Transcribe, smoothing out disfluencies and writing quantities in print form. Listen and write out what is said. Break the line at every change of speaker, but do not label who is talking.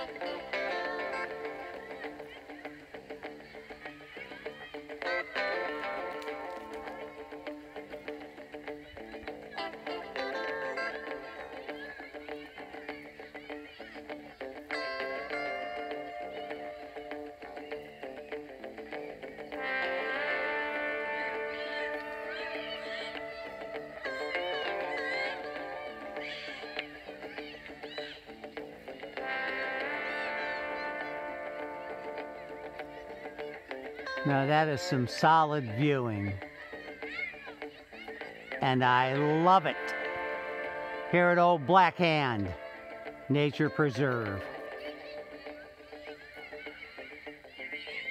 Now that is some solid viewing, and I love it. Here at Old Black Hand Nature Preserve.